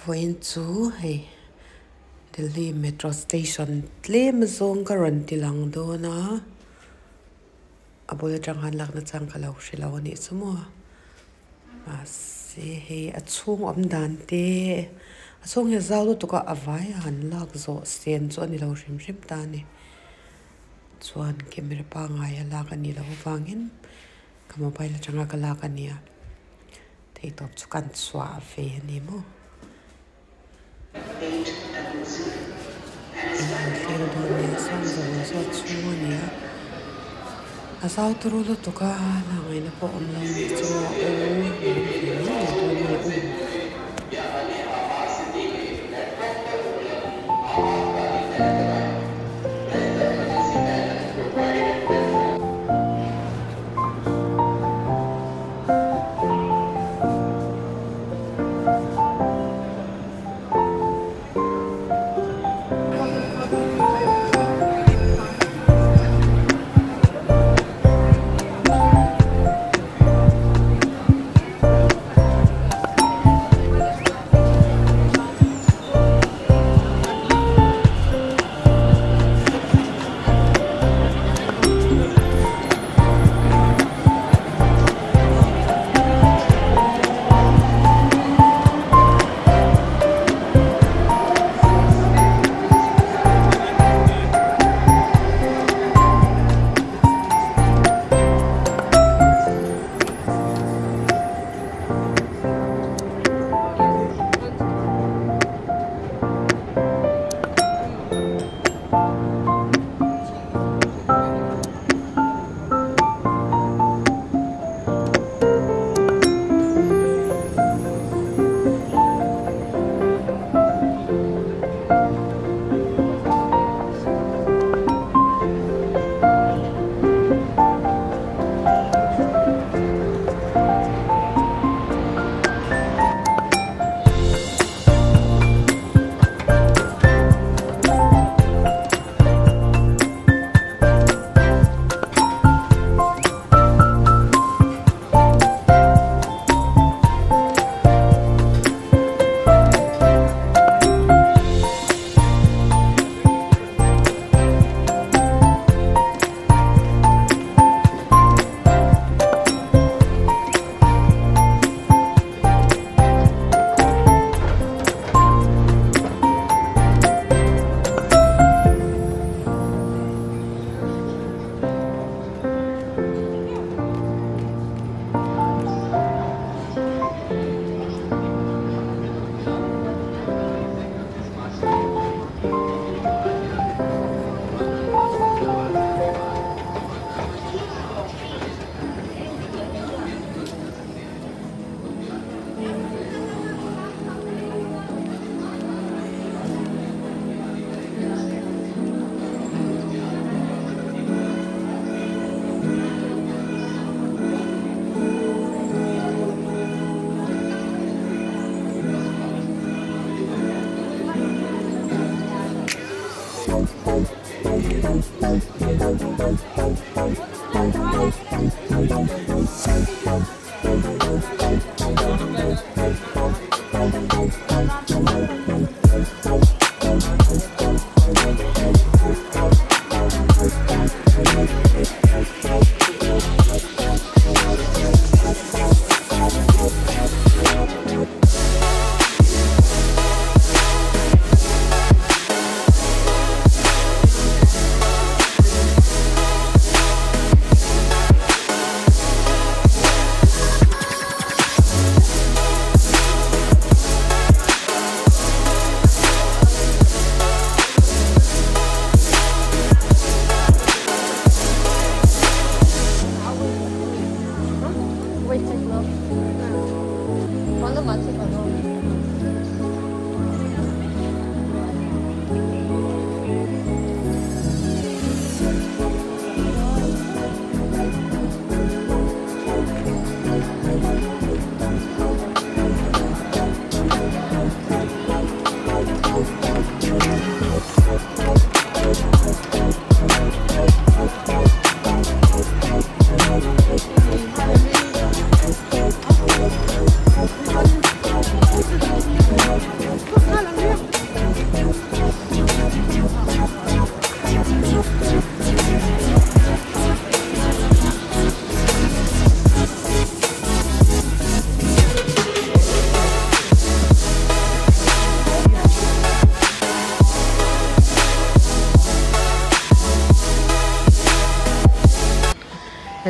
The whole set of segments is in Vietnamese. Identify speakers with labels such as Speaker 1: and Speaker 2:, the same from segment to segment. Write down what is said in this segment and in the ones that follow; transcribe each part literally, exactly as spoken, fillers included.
Speaker 1: Voin chu hei Delhi Metro Station tlem azâwng ka ran ti lang do na aboy atang han lak na chang kalau shilo ni chumo ma se hei achhung om dan te achhung he zalu to ka avai han lak zo sen chu ani lo rim rim ta ni chuan camera pa ngai lak ani lo wangin ka mobile atanga ka lak ania thei top chu kan chwa ve ni mo Kaya doon niya sa mga chungo niya. Asaw turulo to ka na ngayon po online nito.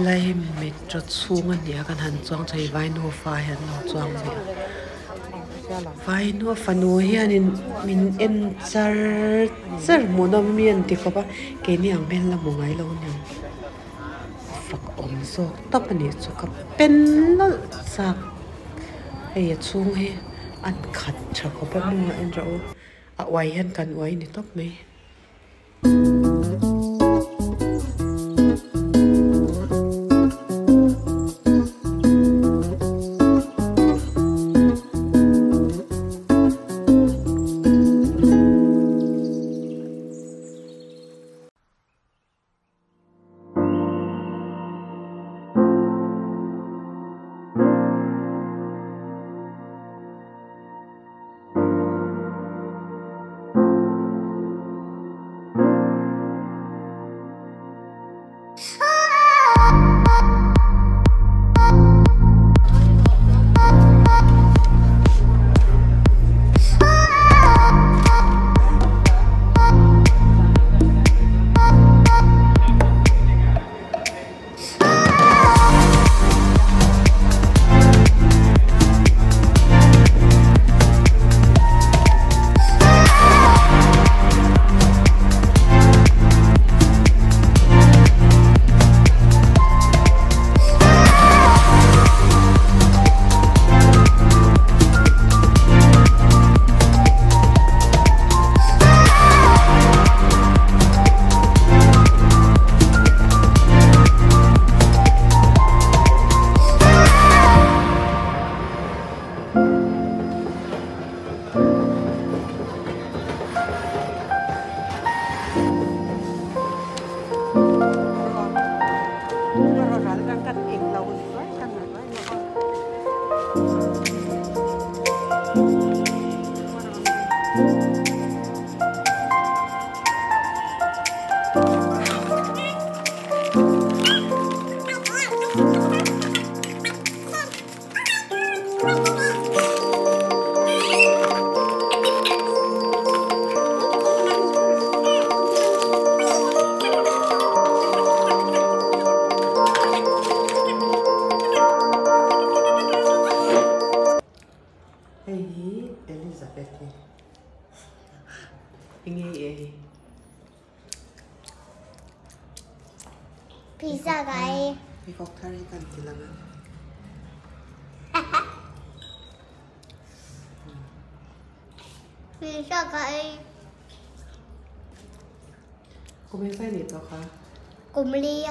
Speaker 1: lai Metro Chhung an nia kan han chuang chei vai nu fa han lo chuang ve vai nu fa nu hian in min en char char monom mian ti ko ba ke ni ang ben la mongai lo ni fak om zo tap ani chu ka pen lo sak ei chung he an khat tha ko ba nu en ro a wai han kan wai ni top me
Speaker 2: Pizza guy.
Speaker 1: Đi học thay cần thì làm ăn.
Speaker 2: Pizza guy.
Speaker 1: Cô biết sai gì tao khá?
Speaker 2: Cùng ly.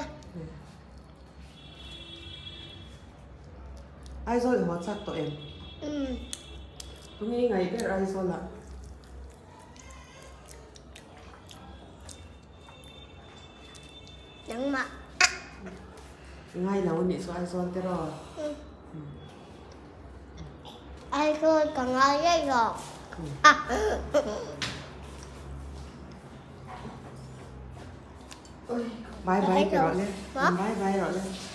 Speaker 1: Ai rồi thì họ chắc tụi em.
Speaker 2: Ừ.
Speaker 1: Tôi nghĩ ngày biết ai rồi là.
Speaker 2: Nắng mặt.
Speaker 1: Ngay là ôn nị số ai rồi thế rồi.
Speaker 2: Ừ. Ai rồi còn ai đây rồi. À.
Speaker 1: Ôi, bye bye cái rồi lên. Bye bye rồi lên.